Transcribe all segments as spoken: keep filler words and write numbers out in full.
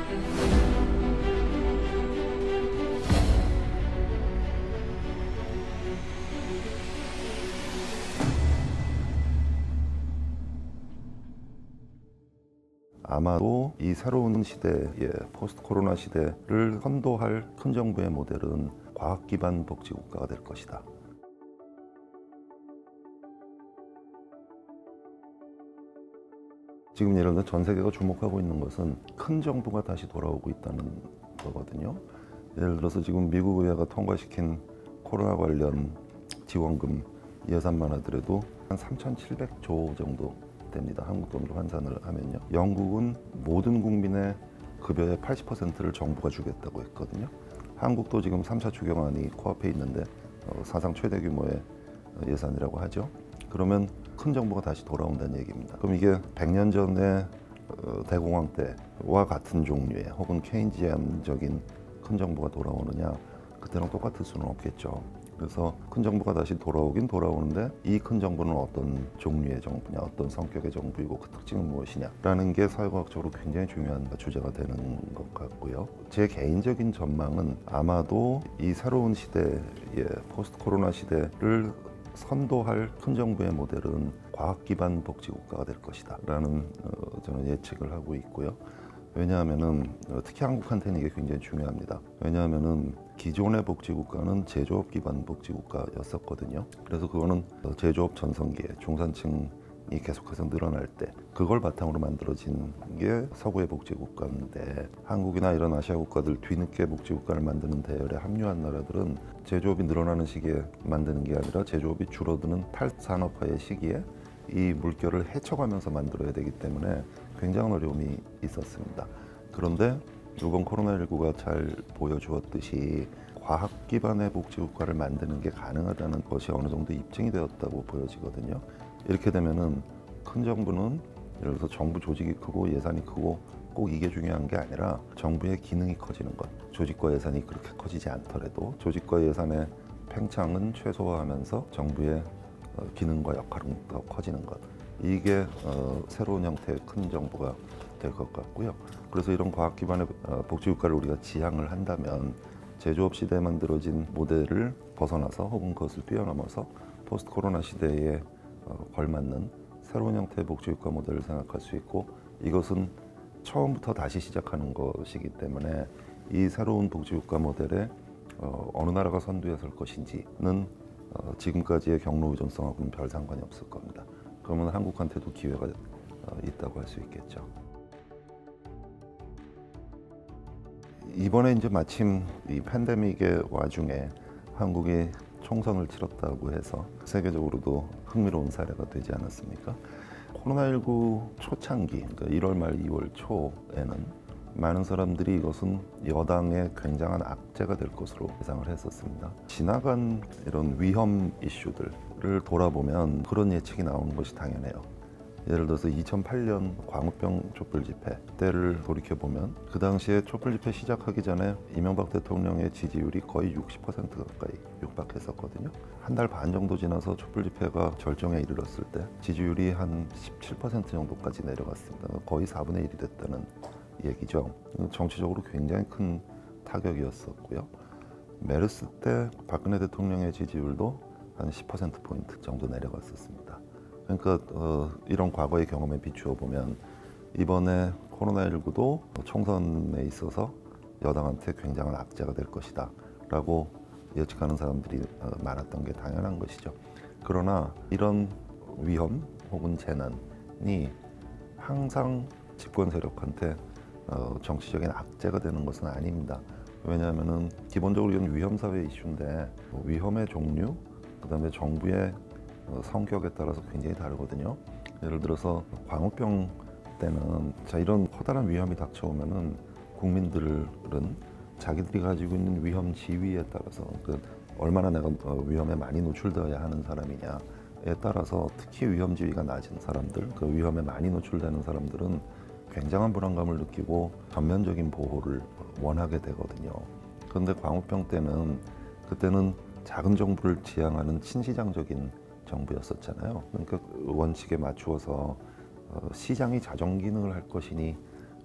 아마도 이 새로운 시대의 포스트 코로나 시대를 선도할 큰 정부의 모델은 과학 기반 복지국가가 될 것이다. 지금 예를 들어 전 세계가 주목하고 있는 것은 큰 정부가 다시 돌아오고 있다는 거거든요. 예를 들어서 지금 미국 의회가 통과시킨 코로나 관련 지원금 예산만 하더라도 한 삼천칠백조 정도 됩니다. 한국 돈으로 환산을 하면요. 영국은 모든 국민의 급여의 팔십 퍼센트를 정부가 주겠다고 했거든요. 한국도 지금 삼 차 추경안이 코앞에 있는데 어, 사상 최대 규모의 예산이라고 하죠. 그러면 큰 정부가 다시 돌아온다는 얘기입니다. 그럼 이게 백 년 전에 어, 대공황 때와 같은 종류의 혹은 케인지안적인 큰 정부가 돌아오느냐, 그때랑 똑같을 수는 없겠죠. 그래서 큰 정부가 다시 돌아오긴 돌아오는데 이 큰 정부는 어떤 종류의 정부냐, 어떤 성격의 정부이고 그 특징은 무엇이냐라는 게 사회과학적으로 굉장히 중요한 주제가 되는 것 같고요. 제 개인적인 전망은 아마도 이 새로운 시대의 포스트 코로나 시대를 선도할 큰 정부의 모델은 과학 기반 복지국가가 될 것이다 라는 어, 저는 예측을 하고 있고요. 왜냐하면은 특히 한국한테는 이게 굉장히 중요합니다. 왜냐하면은 기존의 복지국가는 제조업 기반 복지국가였었거든요. 그래서 그거는 제조업 전성기에 중산층이 계속해서 늘어날 때 그걸 바탕으로 만들어진 게 서구의 복지국가인데, 한국이나 이런 아시아 국가들 뒤늦게 복지국가를 만드는 대열에 합류한 나라들은 제조업이 늘어나는 시기에 만드는 게 아니라 제조업이 줄어드는 탈산업화의 시기에 이 물결을 헤쳐가면서 만들어야 되기 때문에 굉장한 어려움이 있었습니다. 그런데 이번 코로나십구가 잘 보여주었듯이 과학 기반의 복지국가를 만드는 게 가능하다는 것이 어느 정도 입증이 되었다고 보여지거든요. 이렇게 되면은 큰 정부는 예를 들어서 정부 조직이 크고 예산이 크고 꼭 이게 중요한 게 아니라 정부의 기능이 커지는 것, 조직과 예산이 그렇게 커지지 않더라도 조직과 예산의 팽창은 최소화하면서 정부의 기능과 역할은 더 커지는 것, 이게 어, 새로운 형태의 큰 정부가 될 것 같고요. 그래서 이런 과학 기반의 어, 복지국가를 우리가 지향을 한다면 제조업 시대에 만들어진 모델을 벗어나서 혹은 그것을 뛰어넘어서 포스트 코로나 시대에 어, 걸맞는 새로운 형태의 복지국가 모델을 생각할 수 있고, 이것은 처음부터 다시 시작하는 것이기 때문에 이 새로운 복지국가 모델에 어, 어느 나라가 선두에 설 것인지는 어, 지금까지의 경로 의존성하고는 별 상관이 없을 겁니다. 그러면 한국한테도 기회가 어, 있다고 할 수 있겠죠. 이번에 이제 마침 이 팬데믹의 와중에 한국이 총선을 치렀다고 해서 세계적으로도 흥미로운 사례가 되지 않았습니까? 코로나십구 초창기, 그러니까 일월 말 이월 초에는 많은 사람들이 이것은 여당의 굉장한 악재가 될 것으로 예상을 했었습니다. 지나간 이런 위험 이슈들을 돌아보면 그런 예측이 나오는 것이 당연해요. 예를 들어서 이천팔 년 광우병 촛불 집회 때를 돌이켜보면 그 당시에 촛불 집회 시작하기 전에 이명박 대통령의 지지율이 거의 육십 퍼센트 가까이 육박했었거든요. 한 달 반 정도 지나서 촛불 집회가 절정에 이르렀을 때 지지율이 한 십칠 퍼센트 정도까지 내려갔습니다. 거의 사분의 일이 됐다는 얘기죠. 정치적으로 굉장히 큰 타격이었었고요. 메르스 때 박근혜 대통령의 지지율도 한 십 퍼센트 포인트 정도 내려갔었습니다. 그러니까 어, 이런 과거의 경험에 비추어 보면 이번에 코로나십구도 총선에 있어서 여당한테 굉장한 악재가 될 것이다 라고 예측하는 사람들이 어, 많았던 게 당연한 것이죠. 그러나 이런 위험 혹은 재난이 항상 집권 세력한테 어, 정치적인 악재가 되는 것은 아닙니다. 왜냐하면은 기본적으로 이건 위험사회 이슈인데 위험의 종류, 그 다음에 정부의 성격에 따라서 굉장히 다르거든요. 예를 들어서 광우병 때는 자 이런 커다란 위험이 닥쳐오면은 국민들은 자기들이 가지고 있는 위험 지위에 따라서 그 얼마나 내가 위험에 많이 노출되어야 하는 사람이냐에 따라서 특히 위험 지위가 낮은 사람들, 그 위험에 많이 노출되는 사람들은 굉장한 불안감을 느끼고 전면적인 보호를 원하게 되거든요. 그런데 광우병 때는 그때는 작은 정부를 지향하는 친시장적인 정부였었잖아요. 그러니까 원칙에 맞추어서 시장이 자정 기능을 할 것이니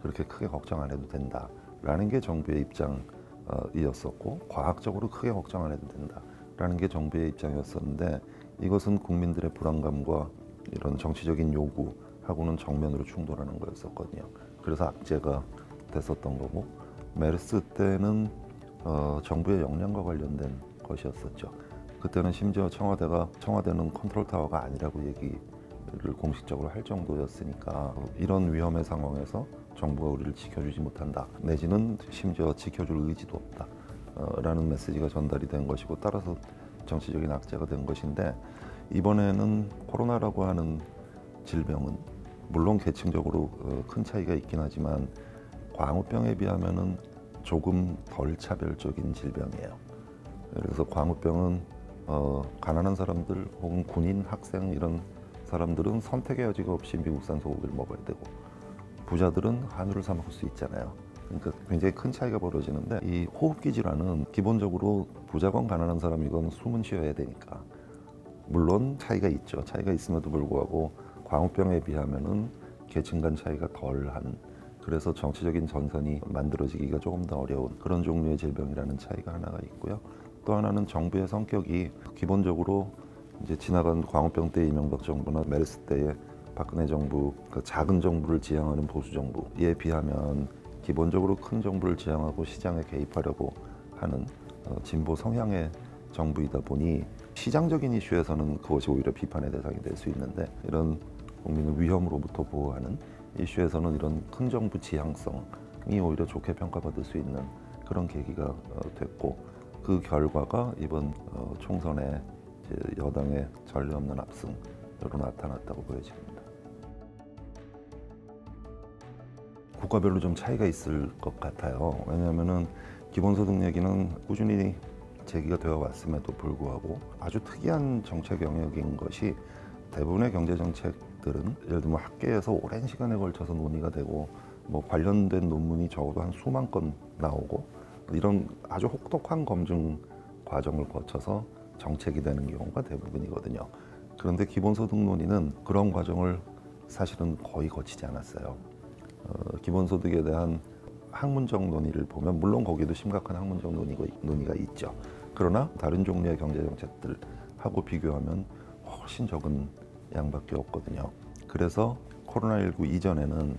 그렇게 크게 걱정 안 해도 된다라는 게 정부의 입장이었었고, 과학적으로 크게 걱정 안 해도 된다라는 게 정부의 입장이었었는데, 이것은 국민들의 불안감과 이런 정치적인 요구하고는 정면으로 충돌하는 거였었거든요. 그래서 악재가 됐었던 거고, 메르스 때는 어, 정부의 역량과 관련된 것이었었죠. 그때는 심지어 청와대가 청와대는 컨트롤 타워가 아니라고 얘기를 공식적으로 할 정도였으니까, 이런 위험의 상황에서 정부가 우리를 지켜주지 못한다, 내지는 심지어 지켜줄 의지도 없다 어, 라는 메시지가 전달이 된 것이고, 따라서 정치적인 악재가 된 것인데, 이번에는 코로나라고 하는 질병은 물론 계층적으로 어, 큰 차이가 있긴 하지만 광우병에 비하면은 조금 덜 차별적인 질병이에요. 그래서 광우병은 어, 가난한 사람들 혹은 군인, 학생 이런 사람들은 선택의 여지가 없이 미국산 소고기를 먹어야 되고, 부자들은 한우를 사 먹을 수 있잖아요. 그러니까 굉장히 큰 차이가 벌어지는데, 이 호흡기 질환은 기본적으로 부자건 가난한 사람이건 숨은 쉬어야 되니까, 물론 차이가 있죠. 차이가 있음에도 불구하고 광우병에 비하면은 계층 간 차이가 덜한, 그래서 정치적인 전선이 만들어지기가 조금 더 어려운 그런 종류의 질병이라는 차이가 하나가 있고요. 또 하나는 정부의 성격이 기본적으로 이제 지나간 광우병 때 이명박 정부나 메르스 때의 박근혜 정부, 그 작은 정부를 지향하는 보수 정부에 비하면 기본적으로 큰 정부를 지향하고 시장에 개입하려고 하는 어, 진보 성향의 정부이다 보니, 시장적인 이슈에서는 그것이 오히려 비판의 대상이 될 수 있는데, 이런 국민을 위험으로부터 보호하는 이슈에서는 이런 큰 정부 지향성이 오히려 좋게 평가받을 수 있는 그런 계기가 어, 됐고, 그 결과가 이번 어, 총선에 이제 여당의 전례 없는 압승으로 나타났다고 보여집니다. 국가별로 좀 차이가 있을 것 같아요. 왜냐하면은 기본소득 얘기는 꾸준히 제기가 되어 왔음에도 불구하고 아주 특이한 정책 영역인 것이, 대부분의 경제 정책들은 예를 들면 학계에서 오랜 시간에 걸쳐서 논의가 되고, 뭐 관련된 논문이 적어도 한 수만 건 나오고, 이런 아주 혹독한 검증 과정을 거쳐서 정책이 되는 경우가 대부분이거든요. 그런데 기본소득 논의는 그런 과정을 사실은 거의 거치지 않았어요. 어, 기본소득에 대한 학문적 논의를 보면 물론 거기도 심각한 학문적 논의가, 논의가 있죠. 그러나 다른 종류의 경제정책들하고 비교하면 훨씬 적은 양밖에 없거든요. 그래서 코로나십구 이전에는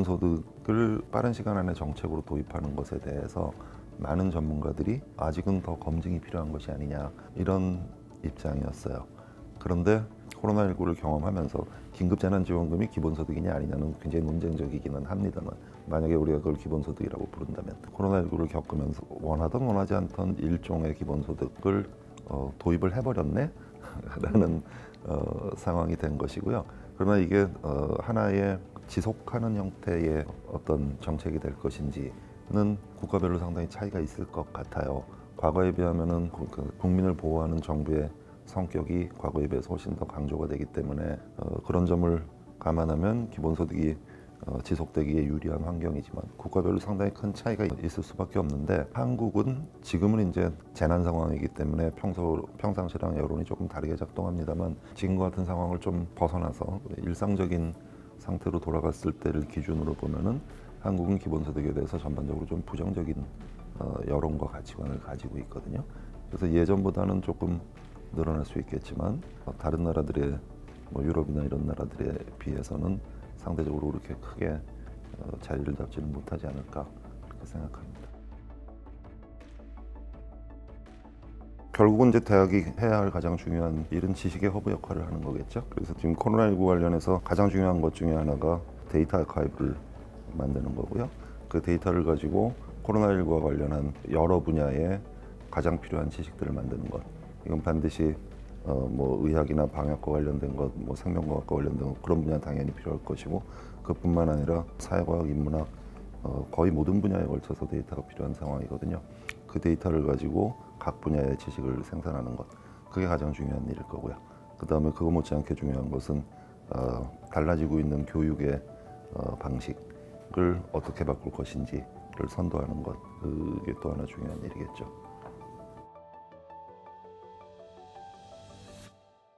기본소득을 빠른 시간 안에 정책으로 도입하는 것에 대해서 많은 전문가들이 아직은 더 검증이 필요한 것이 아니냐, 이런 입장이었어요. 그런데 코로나십구를 경험하면서 긴급재난지원금이 기본소득이냐 아니냐는 굉장히 논쟁적이기는 합니다만, 만약에 우리가 그걸 기본소득이라고 부른다면, 코로나십구를 겪으면서 원하든 원하지 않던 일종의 기본소득을 어, 도입을 해버렸네? 라는 어, 상황이 된 것이고요. 그러나 이게 어, 하나의 지속하는 형태의 어떤 정책이 될 것인지는 국가별로 상당히 차이가 있을 것 같아요. 과거에 비하면은 국민을 보호하는 정부의 성격이 과거에 비해서 훨씬 더 강조가 되기 때문에 어, 그런 점을 감안하면 기본소득이 어, 지속되기에 유리한 환경이지만, 국가별로 상당히 큰 차이가 있을 수밖에 없는데, 한국은 지금은 이제 재난 상황이기 때문에 평소, 평상시랑 여론이 조금 다르게 작동합니다만, 지금과 같은 상황을 좀 벗어나서 일상적인 상태로 돌아갔을 때를 기준으로 보면은 한국은 기본소득에 대해서 전반적으로 좀 부정적인 어, 여론과 가치관을 가지고 있거든요. 그래서 예전보다는 조금 늘어날 수 있겠지만, 어, 다른 나라들의 뭐 유럽이나 이런 나라들에 비해서는 상대적으로 그렇게 크게 어, 자리를 잡지는 못하지 않을까, 그렇게 생각합니다. 결국은 이제 대학이 해야 할 가장 중요한 일은 지식의 허브 역할을 하는 거겠죠. 그래서 지금 코로나십구 관련해서 가장 중요한 것 중에 하나가 데이터 아카이브를 만드는 거고요. 그 데이터를 가지고 코로나십구와 관련한 여러 분야에 가장 필요한 지식들을 만드는 것. 이건 반드시 어, 뭐 의학이나 방역과 관련된 것, 뭐 생명과학과 관련된 것, 그런 분야 당연히 필요할 것이고, 그뿐만 아니라 사회과학, 인문학, 어, 거의 모든 분야에 걸쳐서 데이터가 필요한 상황이거든요. 그 데이터를 가지고 각 분야의 지식을 생산하는 것, 그게 가장 중요한 일일 거고요. 그 다음에 그거 못지않게 중요한 것은 어, 달라지고 있는 교육의 어, 방식을 어떻게 바꿀 것인지를 선도하는 것, 그게 또 하나 중요한 일이겠죠.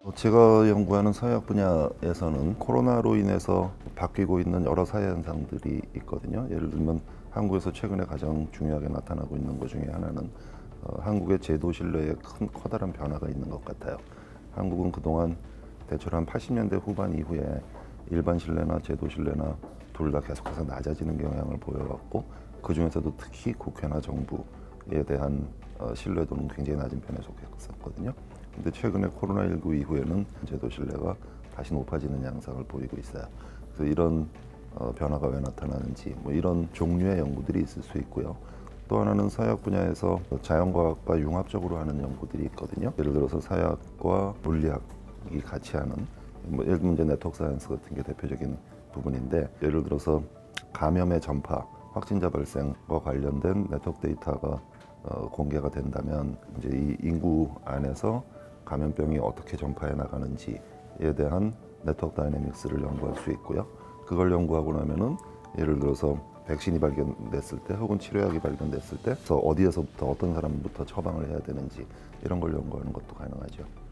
제가 연구하는 서약 분야에서는 코로나로 인해서 바뀌고 있는 여러 사회 현상들이 있거든요. 예를 들면 한국에서 최근에 가장 중요하게 나타나고 있는 것 중에 하나는 어, 한국의 제도 신뢰에 큰 커다란 변화가 있는 것 같아요. 한국은 그동안 대체로 한 팔십 년대 후반 이후에 일반 신뢰나 제도 신뢰나 둘 다 계속해서 낮아지는 경향을 보여왔고, 그 중에서도 특히 국회나 정부에 대한 어, 신뢰도는 굉장히 낮은 편에 속했었거든요. 근데 최근에 코로나십구 이후에는 제도 신뢰가 다시 높아지는 양상을 보이고 있어요. 그래서 이런 어, 변화가 왜 나타나는지 뭐 이런 종류의 연구들이 있을 수 있고요. 또 하나는 서약 분야에서 자연과학과 융합적으로 하는 연구들이 있거든요. 예를 들어서 서약과 물리학이 같이 하는, 뭐 예를 들면 이제 네트워크 사이언스 같은 게 대표적인 부분인데, 예를 들어서 감염의 전파, 확진자 발생과 관련된 네트워크 데이터가 어, 공개가 된다면 이제 이 인구 안에서 감염병이 어떻게 전파해 나가는지에 대한 네트워크 다이내믹스를 연구할 수 있고요. 그걸 연구하고 나면은 예를 들어서 백신이 발견됐을 때 혹은 치료약이 발견됐을 때 어디에서부터 어떤 사람부터 처방을 해야 되는지 이런 걸 연구하는 것도 가능하죠.